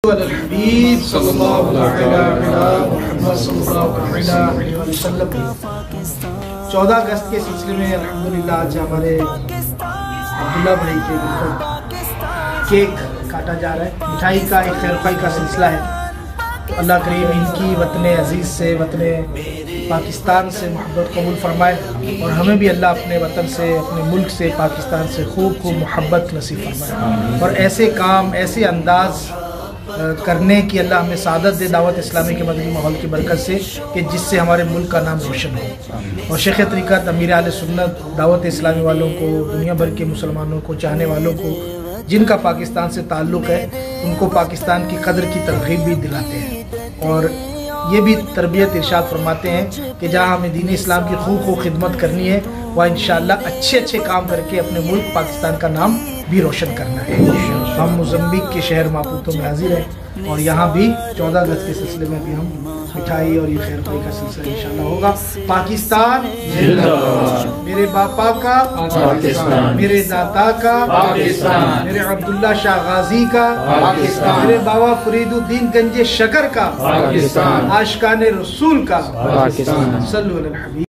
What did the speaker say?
الحبیب صلی اللہ علیہ محمد صلی اللہ علیہ وسلم 14 اگست کے سلسلے میں الحمدللہ آج ہمارے عبداللہ بھائی کے بالکل کیک کاٹا جا رہا ہے، مٹھائی کا ایک خیر خواہی کا سلسلہ ہے۔ تو اللہ کریم ان کی وطن عزیز سے، وطن پاکستان سے محبت قبول فرمائے، اور ہمیں بھی اللہ اپنے وطن سے، اپنے ملک سے، پاکستان سے خوب محبت نصیب فرمائے، اور ایسے کام، ایسے انداز کرنے کی اللہ ہمیں سعادت دے دعوت اسلامی کے مدنی ماحول کی برکت سے، کہ جس سے ہمارے ملک کا نام روشن ہو، اور شیخ طریقت امیر اہل سنت دعوت اسلامی والوں کو، دنیا بھر کے مسلمانوں کو، چاہنے والوں کو، جن کا پاکستان سے تعلق ہے، ان کو پاکستان کی قدر کی ترغیب بھی دلاتے ہیں، اور یہ بھی تربیت ارشاد فرماتے ہیں کہ جہاں ہمیں دین اسلام کی خوب خدمت کرنی ہے، وہ انشاءاللہ اچھے کام کر کے اپنے ملک پاکستان کا نام بھی روشن کرنا ہے۔ ہم موزمبیق کے شہر ماپوتو میں حاضر ہیں، اور یہاں بھی 14 اگست کے سلسلے میں بھی ہم مٹھائی اور یہ خیر خواہی کا سلسلہ انشاءاللہ ہوگا۔ پاکستان زندہ باد، میرے باپا کا پاکستان، میرے دادا کا پاکستان، میرے عبداللہ شاہ غازی کا پاکستان، میرے بابا فرید الدین گنج شکر کا پاکستان، عاشقان رسول کا پاکستان۔ صلو علی الحبیب۔